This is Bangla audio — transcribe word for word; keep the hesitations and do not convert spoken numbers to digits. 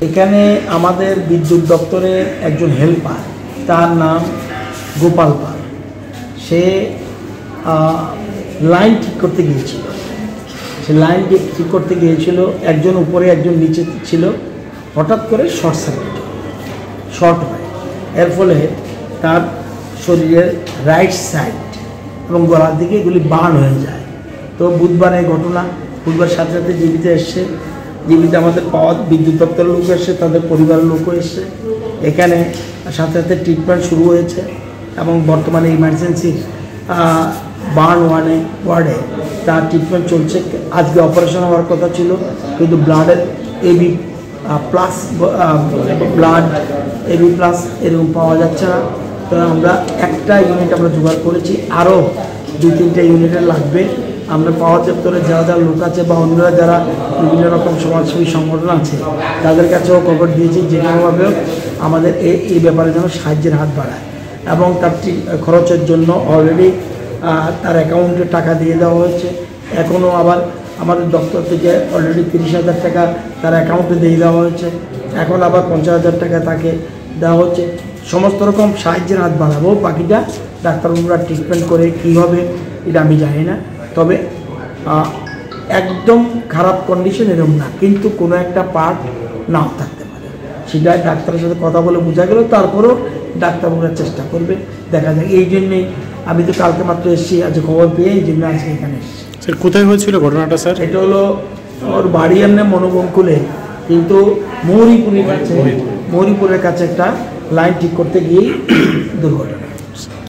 এখানে আমাদের বিদ্যুৎ দপ্তরের একজন হেল্পার, তার নাম গোপাল পাল। সে লাইন ঠিক করতে গিয়েছিল সে লাইন ঠিক করতে গিয়েছিল একজন উপরে একজন নিচে ছিল। হঠাৎ করে শর্ট সার্কিট শর্ট হয়, এর ফলে তার শরীরের রাইট সাইড এবং গলার দিকে এগুলি বার্ন হয়ে যায়। তো বুধবার এই ঘটনা, বুধবার সাথে সাথে জীবিত এসছে। জীবিত আমাদের পাওয়া বিদ্যুৎ দপ্তরের লোক এসছে, তাদের পরিবারের লোকও এসছে। এখানে সাথে সাথে ট্রিটমেন্ট শুরু হয়েছে এবং বর্তমানে ইমার্জেন্সির বার্ন ওয়ানে ওয়ার্ডে তার ট্রিটমেন্ট চলছে। আজকে অপারেশন হওয়ার কথা ছিল, কিন্তু ব্লাডের AB plus blood AB plus এরকম পাওয়া যাচ্ছে না। তো আমরা একটা ইউনিট আমরা জোগাড় করেছি, আরও দুই তিনটা ইউনিটের লাগবে। আমরা পাওয়ার দপ্তরের যারা যারা লোক আছে বা অন্যরা যারা বিভিন্ন রকম সমাজসেবী সংগঠন আছে তাদের কাছেও খবর দিয়েছি, যে কোনোভাবেও আমাদের এই এই ব্যাপারে যেন সাহায্যের হাত বাড়ায়। এবং তার খরচের জন্য অলরেডি তার অ্যাকাউন্টে টাকা দিয়ে দেওয়া হয়েছে। এখনও আবার আমাদের দপ্তর থেকে অলরেডি তিরিশ হাজার টাকা তার অ্যাকাউন্টে দিয়ে দেওয়া হয়েছে। এখন আবার পঞ্চাশ হাজার টাকা তাকে দেওয়া হচ্ছে। সমস্ত রকম সাহায্যের হাত বাড়াবো। বাকিটা ডাক্তারবাবুরা ট্রিটমেন্ট করে কী হবে এটা আমি জানি না, তবে একদম খারাপ কন্ডিশন এরকম না, কিন্তু কোনো একটা পার্ট নাও থাকতে পারে। সেটা ডাক্তারের সাথে কথা বলে বোঝা গেল, তারপরেও ডাক্তারবাবুরা চেষ্টা করবে, দেখা যায়। এই জন্যেই আমি তো কালকে মাত্র এসেছি, আজ খবর পেয়ে এই জন্য আজকে এখানে এসেছি। স্যার কোথায় হয়েছিল ঘটনাটা স্যার? এটা হলো ওর বাড়ি এমনি মনোবঙ্কুলে, কিন্তু মৌরিপুরের কাছে মৌরিপুরের কাছে একটা লাইন ঠিক করতে গিয়েই দুর্ঘটনা।